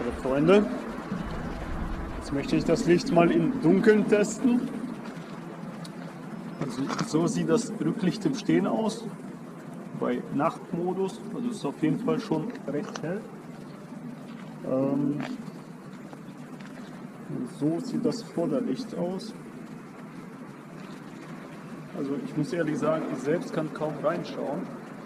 Freunde, jetzt möchte ich das Licht mal im Dunkeln testen. Also so sieht das Rücklicht im Stehen aus, bei Nachtmodus, also ist auf jeden Fall schon recht hell. So sieht das Vorderlicht aus. Also ich muss ehrlich sagen, ich selbst kann kaum reinschauen.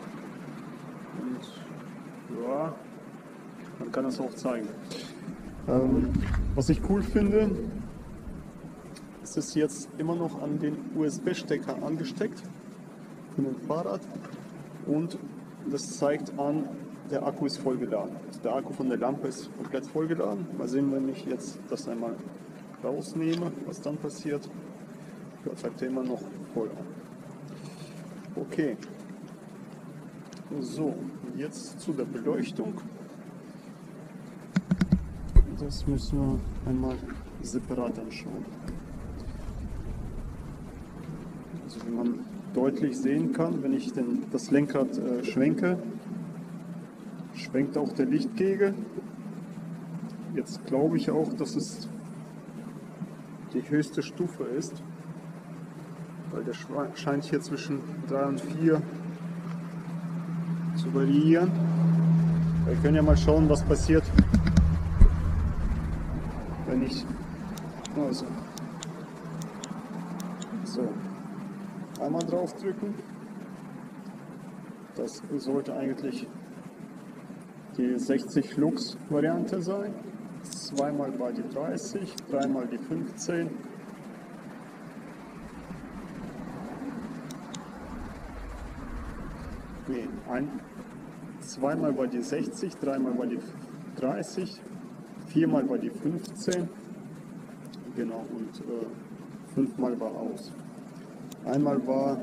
Und ja, man kann das auch zeigen. Was ich cool finde, ist es jetzt immer noch an den USB-Stecker angesteckt von dem Fahrrad und das zeigt an, der Akku ist vollgeladen. Also der Akku von der Lampe ist komplett vollgeladen. Mal sehen, wenn ich jetzt das einmal rausnehme, was dann passiert. Ja, zeigt er immer noch voll an. Okay. So, jetzt zu der Beleuchtung. Das müssen wir einmal separat anschauen. Also wie man deutlich sehen kann, wenn ich das Lenkrad schwenke, schwenkt auch der Lichtkegel. Jetzt glaube ich auch, dass es die höchste Stufe ist, weil der scheint hier zwischen 3 und 4 zu variieren. Wir können ja mal schauen, was passiert, wenn ich so einmal drauf drücken. Das sollte eigentlich die 60 Lux Variante sein. Zweimal bei die 30, dreimal die 15. Nee, zweimal bei die 60, dreimal bei die 30, viermal bei die 15. Genau, und fünfmal war aus. Einmal war,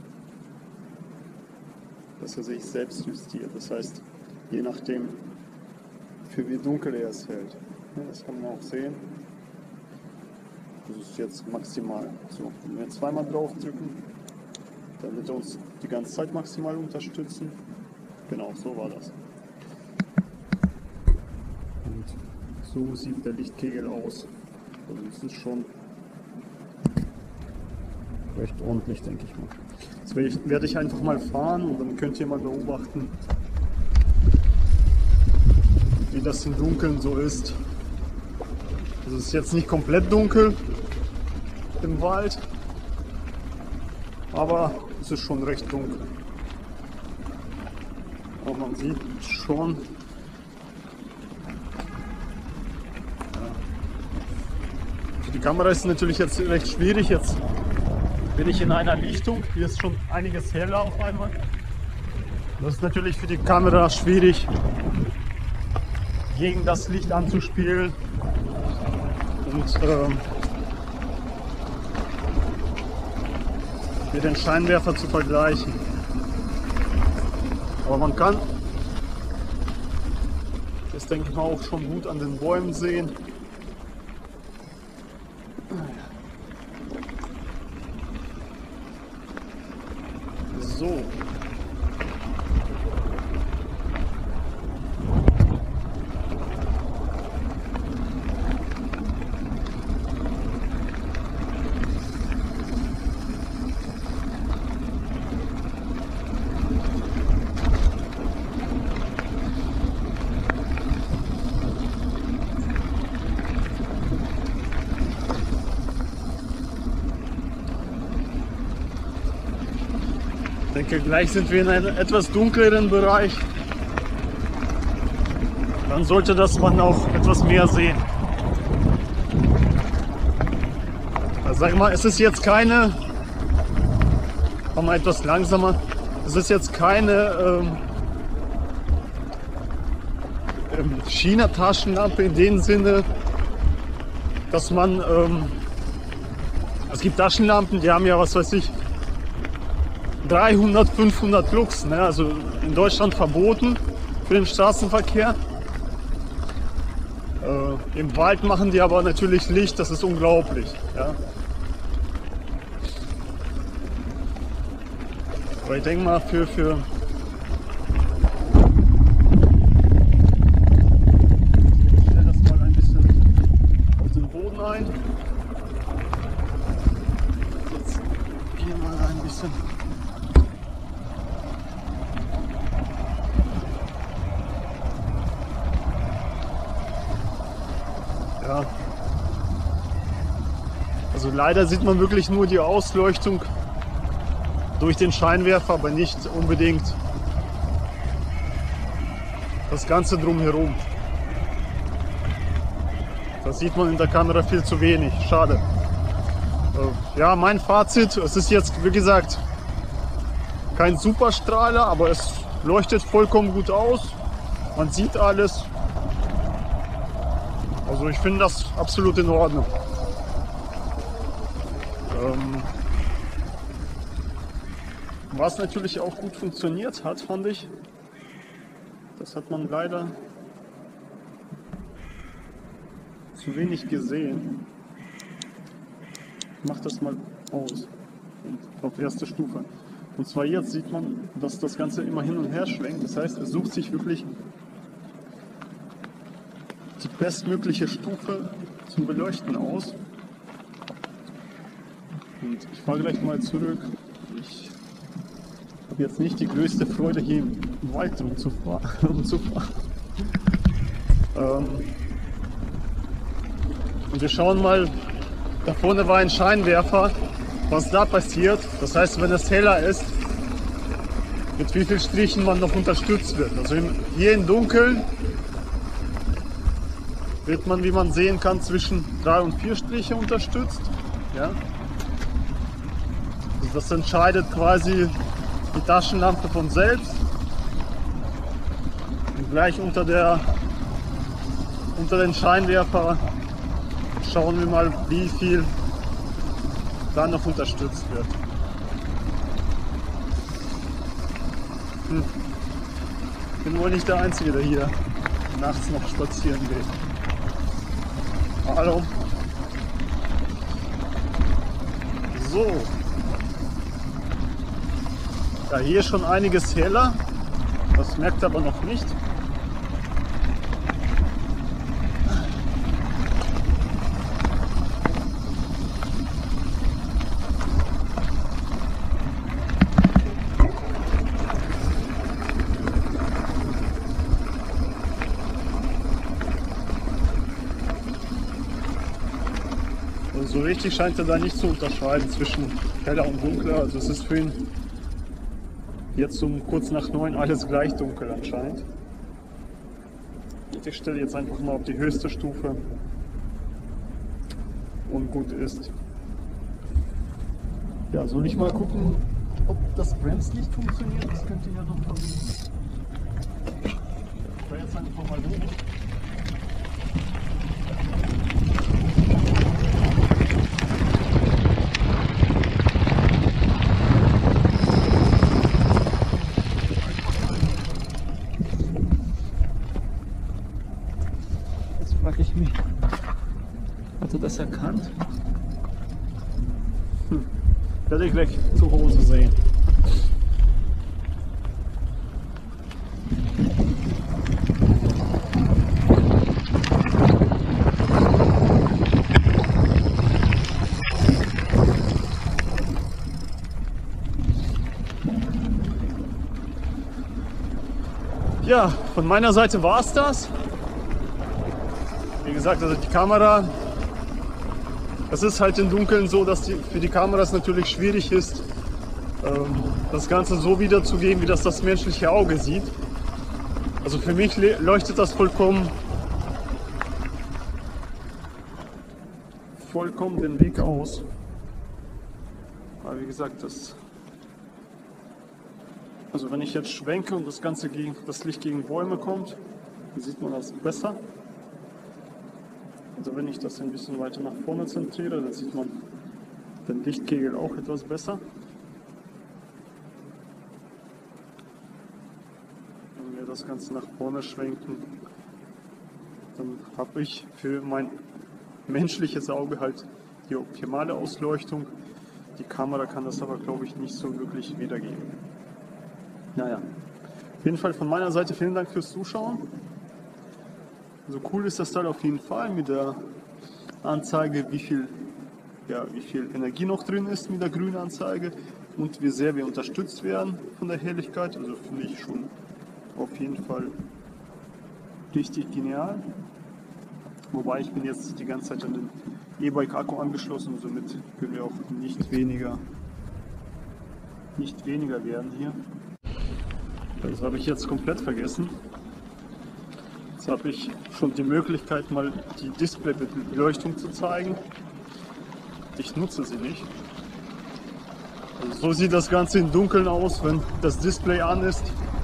dass er sich selbst justiert. Das heißt, je nachdem, für wie dunkel er es hält. Ja, das kann man auch sehen. Das ist jetzt maximal. So, wenn wir zweimal drauf drücken, dann wird er uns die ganze Zeit maximal unterstützen. Genau, so war das. Und so sieht der Lichtkegel aus. Also das ist schon recht ordentlich, denke ich mal. Jetzt werde ich einfach mal fahren und dann könnt ihr mal beobachten, wie das im Dunkeln so ist. Also es ist jetzt nicht komplett dunkel im Wald, aber es ist schon recht dunkel. Aber man sieht schon, für die Kamera ist es natürlich jetzt recht schwierig. Jetzt bin ich in einer Lichtung, hier ist schon einiges heller auf einmal. Das ist natürlich für die Kamera schwierig, gegen das Licht anzuspielen und mit den Scheinwerfer zu vergleichen. Aber man kann das, denke ich mal, auch schon gut an den Bäumen sehen. So. Ich denke, gleich sind wir in einem etwas dunkleren Bereich. Dann sollte das man auch etwas mehr sehen. Also sag mal, es ist jetzt keine, komm mal etwas langsamer, es ist jetzt keine China-Taschenlampe in dem Sinne, dass man, es gibt Taschenlampen, die haben ja, was weiß ich, 300, 500 Lux, ne? Also in Deutschland verboten für den Straßenverkehr. Im Wald machen die aber natürlich Licht, das ist unglaublich. Ja? Aber ich denke mal, für bisschen. Ja. Also leider sieht man wirklich nur die Ausleuchtung durch den Scheinwerfer, aber nicht unbedingt das Ganze drumherum. Das sieht man in der Kamera viel zu wenig. Schade. Ja, mein Fazit, es ist jetzt, wie gesagt, kein Superstrahler, aber es leuchtet vollkommen gut aus. Man sieht alles. Also ich finde das absolut in Ordnung. Was natürlich auch gut funktioniert hat, fand ich, das hat man leider zu wenig gesehen. Ich mache das mal aus und auf erste Stufe. Und zwar jetzt sieht man, dass das Ganze immer hin und her schwenkt. Das heißt, es sucht sich wirklich die bestmögliche Stufe zum Beleuchten aus. Und ich fahre gleich mal zurück. Ich habe jetzt nicht die größte Freude, hier im Wald rumzufahren. Und wir schauen mal, da vorne war ein Scheinwerfer, was da passiert. Das heißt, wenn es heller ist, mit wie vielen Strichen man noch unterstützt wird. Also hier im Dunkeln wird man, wie man sehen kann, zwischen 3 und 4 Striche unterstützt. Ja? Also das entscheidet quasi die Taschenlampe von selbst. Und gleich unter den Scheinwerfer schauen wir mal, wie viel da noch unterstützt wird. Ich bin wohl nicht der Einzige, der hier nachts noch spazieren geht. Hallo. So. Ja, hier ist schon einiges heller. Das merkt aber noch nicht. So richtig scheint er da nicht zu unterscheiden zwischen heller und dunkler. Also es ist für ihn jetzt um kurz nach 9 alles gleich dunkel anscheinend. Ich stelle jetzt einfach mal auf die höchste Stufe und gut ist. Ja, soll ich mal gucken, ob das Bremslicht funktioniert? Das könnte ja doch versuchen. Ich fahre jetzt einfach mal hoch. Hat er das erkannt? Werde ich gleich zu Hause sehen. Ja, von meiner Seite war es das. Wie gesagt, also die Kamera, es ist halt im Dunkeln so, dass für die Kameras natürlich schwierig ist, das Ganze so wiederzugeben, wie das menschliche Auge sieht. Also für mich leuchtet das vollkommen den Weg aus. Aber wie gesagt, also wenn ich jetzt schwenke und das Licht gegen Bäume kommt, dann sieht man das besser. Also wenn ich das ein bisschen weiter nach vorne zentriere, dann sieht man den Lichtkegel auch etwas besser. Wenn wir das Ganze nach vorne schwenken, dann habe ich für mein menschliches Auge halt die optimale Ausleuchtung. Die Kamera kann das aber, glaube ich, nicht so wirklich wiedergeben. Naja, auf jeden Fall von meiner Seite vielen Dank fürs Zuschauen. So cool ist das Teil auf jeden Fall mit der Anzeige, wie viel Energie noch drin ist mit der grünen Anzeige, und wie sehr wir unterstützt werden von der Helligkeit. Also finde ich schon auf jeden Fall richtig genial. Wobei ich bin jetzt die ganze Zeit an den E-Bike-Akku angeschlossen, somit können wir auch nicht weniger werden hier. Das habe ich jetzt komplett vergessen. Jetzt habe ich schon die Möglichkeit, mal die Displaybeleuchtung zu zeigen. Ich nutze sie nicht. Also so sieht das Ganze im Dunkeln aus, wenn das Display an ist.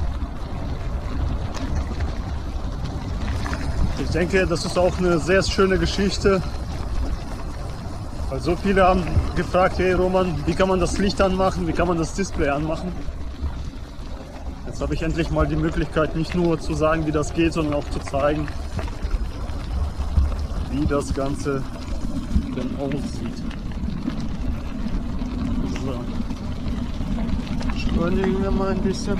Ich denke, das ist auch eine sehr schöne Geschichte. Weil so viele haben gefragt, hey Roman, wie kann man das Licht anmachen, wie kann man das Display anmachen? Jetzt habe ich endlich mal die Möglichkeit, nicht nur zu sagen, wie das geht, sondern auch zu zeigen, wie das Ganze denn aussieht. So. Beschleunigen wir mal ein bisschen.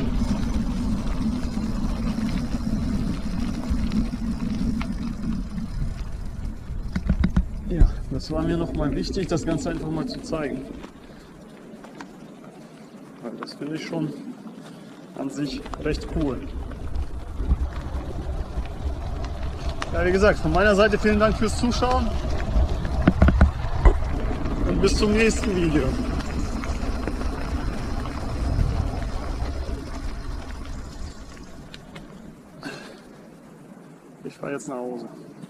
Ja, das war mir noch mal wichtig, das Ganze einfach mal zu zeigen. Weil das finde ich schon an sich recht cool. Ja, wie gesagt, von meiner Seite vielen Dank fürs Zuschauen und bis zum nächsten Video. Ich fahre jetzt nach Hause.